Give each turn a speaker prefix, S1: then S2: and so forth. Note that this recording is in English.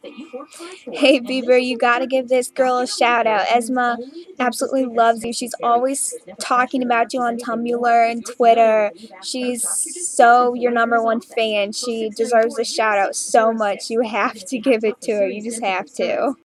S1: Hey Bieber, you gotta give this girl a shout out. Esma absolutely loves you. She's always talking about you on Tumblr and Twitter. She's so your #1 fan. She deserves a shout out so much. You have to give it to her. You just have to.